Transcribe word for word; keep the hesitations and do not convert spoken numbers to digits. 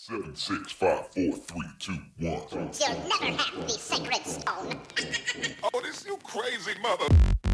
Seven, six, five, four, three, two, one. You'll never have the sacred stone. Oh, this you crazy mother.